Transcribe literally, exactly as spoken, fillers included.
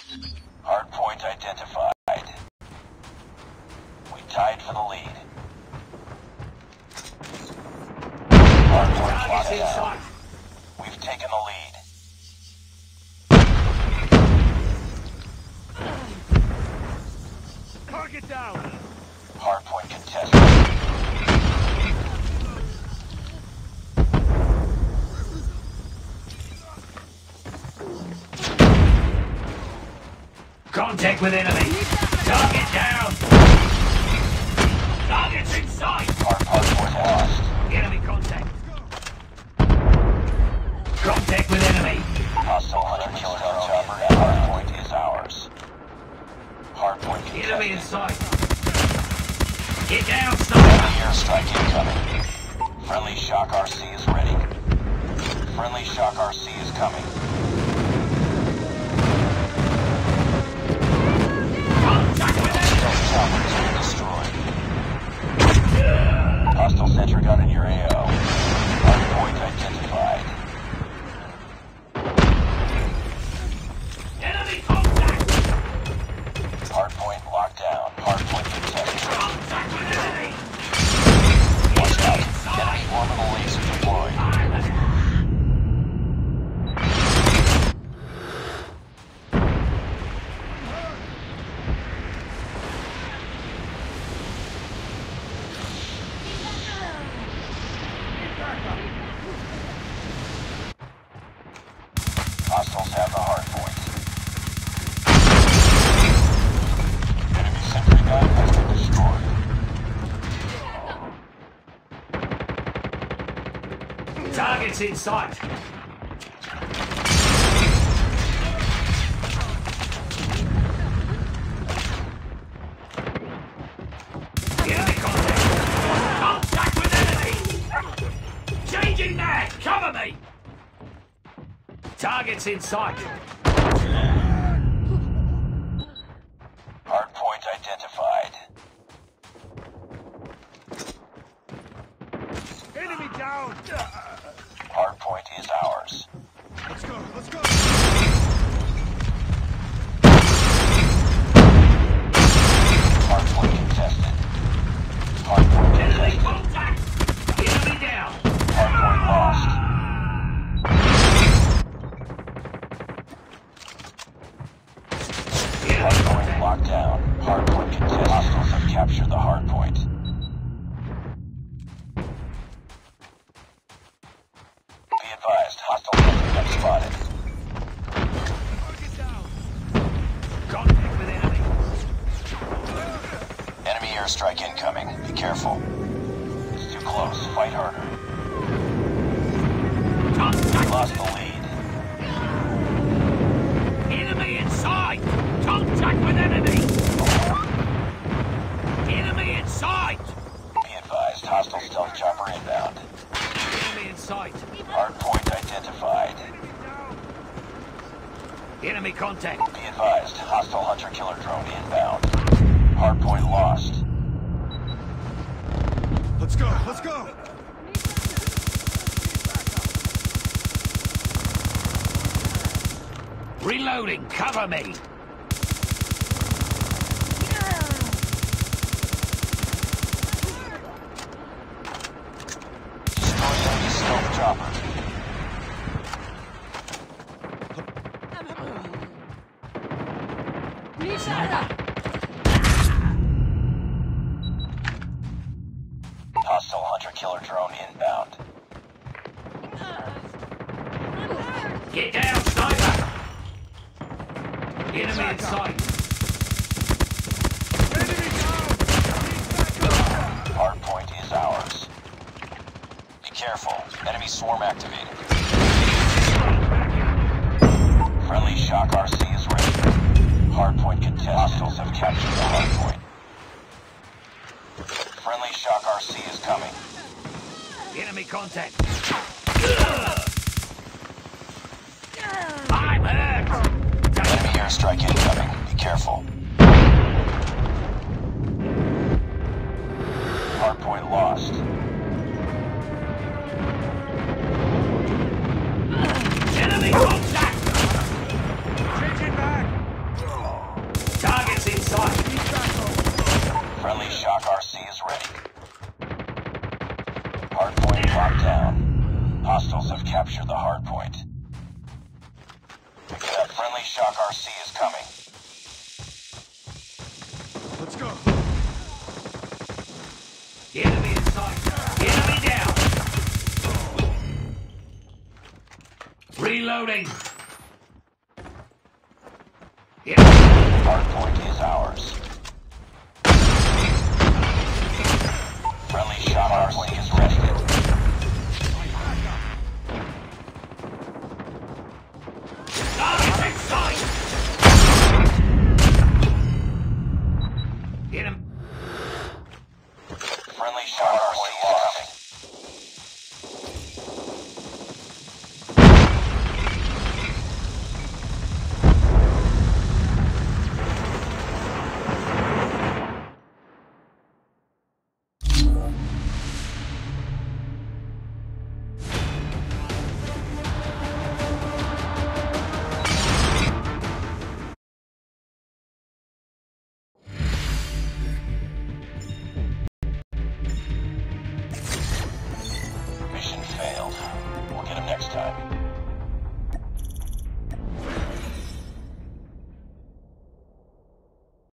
Hardpoint identified. We tied for the lead. Hardpoint locked down. We've taken the lead. Target down. Hardpoint contested. Contact with enemy. Target down. Target's in sight. Hardpoint lost. Enemy contact. Contact with enemy. Hostile hunter killer drone chopper and hardpoint is ours. Hardpoint contested. Enemy in sight. Get down, sniper. Airstrike incoming. Friendly shock R C is ready. Friendly shock R C is coming. Chopper's been destroyed. Hostile sentry gun in your A O. Hardpoint identified. Enemy contact. Hardpoint locked down. Hardpoint contested. Contact with enemy. Watch out. Enemy orbital laser deployed. Hostiles have the hard point. Enemy sentry gun has been destroyed. Target's in sight. Enemy contact. Contact with enemy. Changing mag. Cover me. Target's in sight. Hardpoint identified. Enemy down. Hardpoint is ours. Let's go. Let's go. Hardpoint contested. Hardpoint Enemy contested. contact. Enemy down. Hardpoint lost. Hardpoint locked down. Hardpoint contested. Hostiles have captured the hardpoint. Be advised, hostile sentry gun spotted. Target down. Contact with enemy. Enemy airstrike incoming. Be careful. It's too close. Fight harder. Contact. Lost the lead. Enemy inside. Contact with enemy. Enemy in sight. Be advised, hostile stealth chopper inbound. Enemy in sight. Hardpoint identified. Enemy contact. Be advised, hostile hunter killer drone inbound. Hardpoint lost. Let's go. Let's go. Reloading. Cover me. Destroy enemy stealth chopper. Hostile hunter killer drone inbound. Get down, sniper. Enemy in sight. Enemy down. Hardpoint is ours. Be careful. Enemy swarm activated. Friendly shock R C is ready. Hardpoint contested. Hostiles have captured the hardpoint. Friendly shock R C is coming. Enemy contact. I'm hurt. Enemy airstrike incoming. Be careful. Hardpoint lost. Enemy contact. Changing back. have captured the hard point. That friendly Shock R C is coming. Let's go. Enemy in sight. Enemy down. Reloading. Hard point is ours. Friendly Shock R C is ready. Target in sight. Hit him. Friendly Shock R C is coming. Mission failed. We'll get him next time.